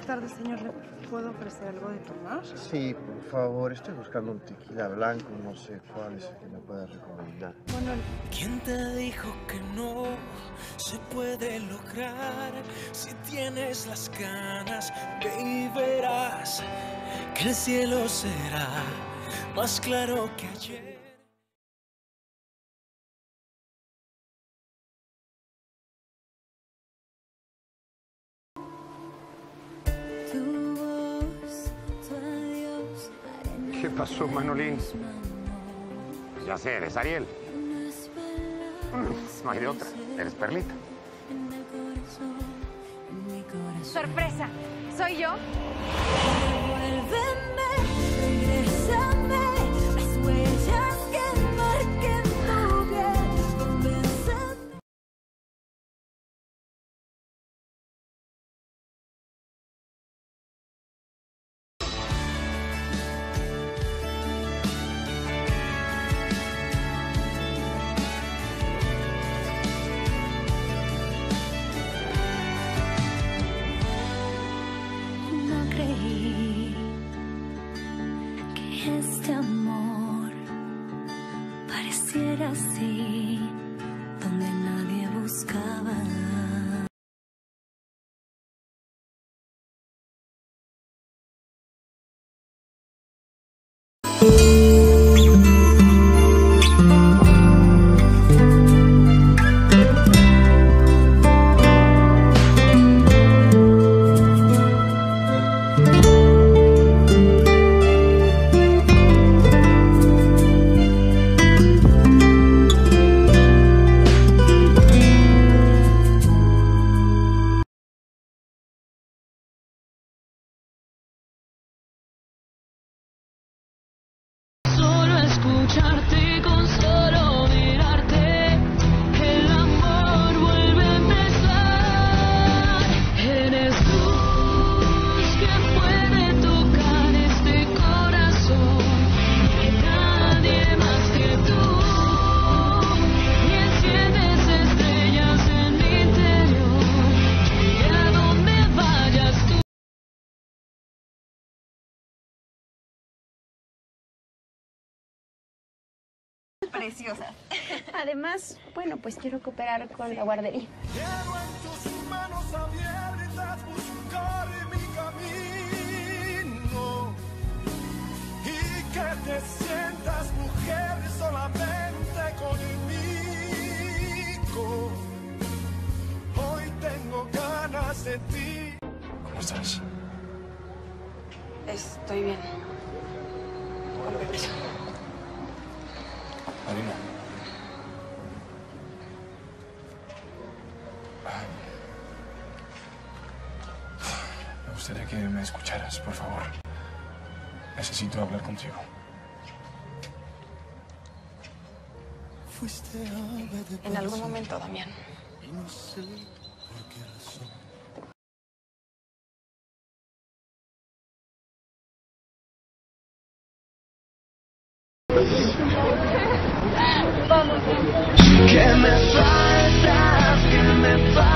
tardes, señor. ¿Le puedo ofrecer algo de tomar? Sí, por favor. Estoy buscando un tequila blanco. No sé cuál es el que me pueda recomendar. Bueno, ¿Quién te dijo que no se puede lograr? Si tienes las ganas, ve y verás que el cielo será más claro que ayer. ¿Qué pasó, Manolín? Ya sé, eres Ariel. No hay de otra, eres Perlita. ¡Sorpresa! ¿Soy yo? Este amor pareciera así, donde nadie buscaba. Escucharte, con solo mirarte, el amor vuelve a empezar. Eres luz que puede tocar este corazón, nadie más que tú. Y enciendes estrellas en mi interior, y a donde vayas tú. Preciosa. Además, bueno, pues quiero cooperar con la guardería. Quiero en tus manos abiertas buscar mi camino y que te sientas mujer solamente conmigo. Hoy tengo ganas de ti. ¿Cómo estás? estoy bien. Con permiso. Marina. Me gustaría que me escucharas, por favor. Necesito hablar contigo. En algún momento, Damián. Que me faltas, que me faltas.